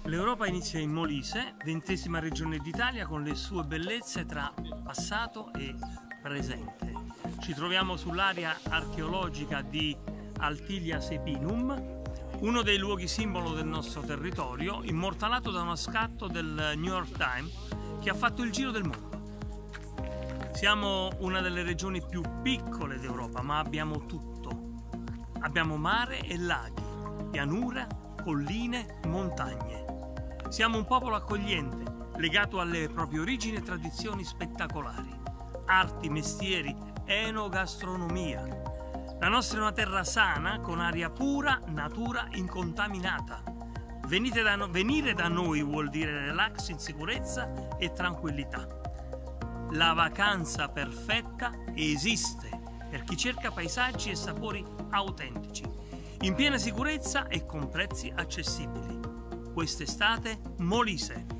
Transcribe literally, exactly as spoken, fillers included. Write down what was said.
L'Europa inizia in Molise, ventesima regione d'Italia, con le sue bellezze tra passato e presente. Ci troviamo sull'area archeologica di Altilia Sepinum, uno dei luoghi simbolo del nostro territorio, immortalato da uno scatto del New York Times che ha fatto il giro del mondo. Siamo una delle regioni più piccole d'Europa, ma abbiamo tutto. Abbiamo mare e laghi, pianura, colline, montagne. Siamo un popolo accogliente, legato alle proprie origini e tradizioni spettacolari. Arti, mestieri, enogastronomia. La nostra è una terra sana, con aria pura, natura incontaminata. Venite da no- venire da noi vuol dire relax in sicurezza e tranquillità. La vacanza perfetta esiste per chi cerca paesaggi e sapori autentici, in piena sicurezza e con prezzi accessibili. Quest'estate Molise.